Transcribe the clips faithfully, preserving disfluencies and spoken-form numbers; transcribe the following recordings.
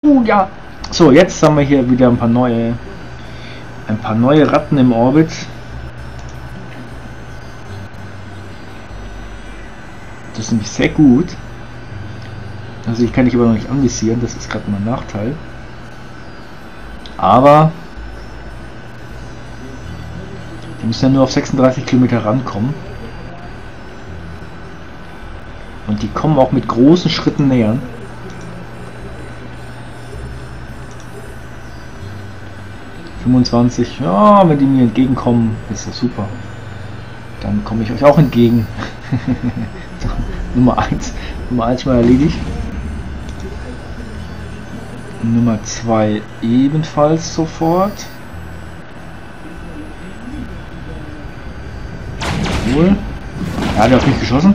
Uh, ja. So, jetzt haben wir hier wieder ein paar neue, ein paar neue Ratten im Orbit. Das ist nämlich sehr gut. Also ich kann dich aber noch nicht anvisieren, das ist gerade mein Nachteil. Aber die müssen ja nur auf sechsunddreißig Kilometer rankommen. Und die kommen auch mit großen Schritten näher. fünfundzwanzig, ja, wenn die mir entgegenkommen, ist das super. Dann komme ich euch auch entgegen. So, Nummer eins. Nummer eins mal erledigt. Nummer zwei ebenfalls sofort. Wohl. Ja, der hat mich geschossen.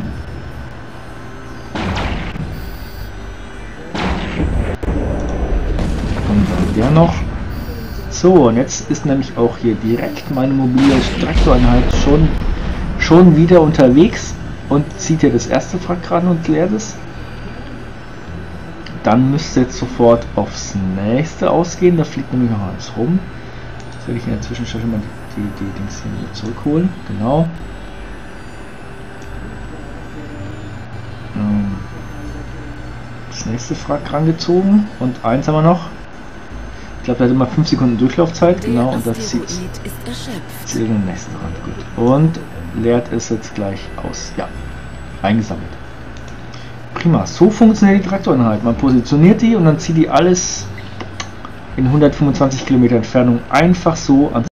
Und dann der noch. So, und jetzt ist nämlich auch hier direkt meine mobile Traktoreinheit schon, schon wieder unterwegs und zieht hier das erste Wrack ran und leert es. Dann müsste jetzt sofort aufs nächste ausgehen, da fliegt nämlich noch eins rum. Jetzt werde ich in der Zwischenzeit mal die, die, die Dings hier wieder zurückholen. Genau. Das nächste Wrack rangezogen und eins haben wir noch. Ich glaube, der hat immer fünf Sekunden Durchlaufzeit, genau, und das zieht zieht den nächsten Rand. Gut. Und leert es jetzt gleich aus. Ja, eingesammelt. Prima, so funktioniert die Traktoreinheit. Man positioniert die und dann zieht die alles in hundertfünfundzwanzig Kilometer Entfernung einfach so an